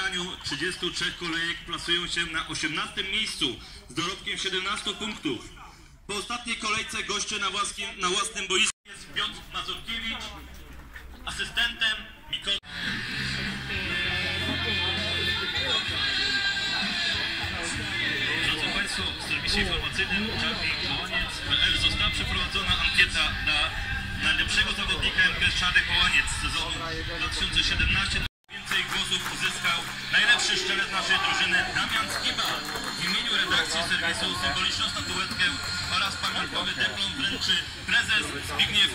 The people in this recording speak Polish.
spotkaniu 33 kolejek plasują się na 18. miejscu z dorobkiem 17 punktów. Po ostatniej kolejce goście na własnym boisku jest Piotr Mazurkiewicz, asystentem Mikołaj. Drodzy Państwo, w serwisie informacyjnym Czarni Połaniec.pl została przeprowadzona ankieta dla najlepszego zawodnika MKS Czarny Połaniec z sezonu 2017. Więcej głosów uzyskał najlepszy strzelec naszej drużyny Damian Skiba. W imieniu redakcji serwisu symboliczną statuetkę oraz pamiątkowy dyplom wręczy prezes Zbigniew.